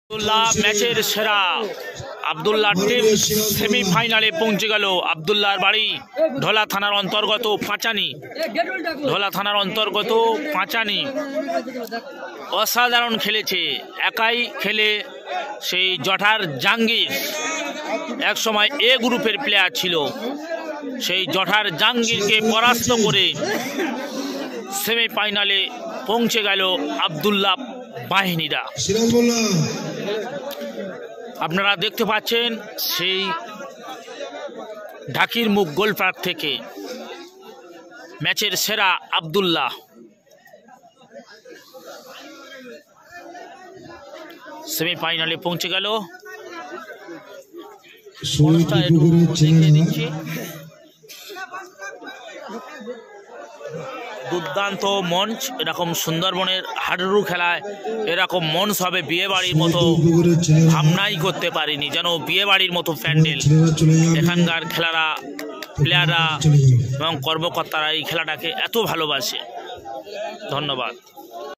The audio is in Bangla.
আব্দুল্লাহ ম্যাচের সেরা। আব্দুল্লাহ টিম সেমিফাইনালে পৌঁছে গেল। আব্দুল্লাহর বাড়ি ঢোলা থানার অন্তর্গত পাঁচানি। ঢোলা থানার অন্তর্গত পাঁচানি। অসাধারণ খেলেছে, একাই খেলে সেই জঠার জাহাঙ্গীর, এক সময় এ গ্রুপের প্লেয়ার ছিল, সেই জঠার জাহাঙ্গীরকে পরাস্ত করে সেমিফাইনালে পৌঁছে গেল আব্দুল্লাহ বাহিনীরা। আপনারা দেখতে পাচ্ছেন সেই ঢাকির মুখ গোলপার্ক থেকে ম্যাচের সেরা আব্দুল্লাহ সেমিফাইনালে পৌঁছে গেল। দুর্দান্ত মঞ্চ, এরকম সুন্দরবনের হাডুডু খেলায় এরকম মঞ্চ হবে বিয়ে বাড়ির মতো ভাবনাই করতে পারিনি, যেন বিয়ে বাড়ির মতো প্যান্ডেল। এখানকার খেলারা, প্লেয়াররা এবং কর্মকর্তারা এই খেলাটাকে এত ভালোবাসে। ধন্যবাদ।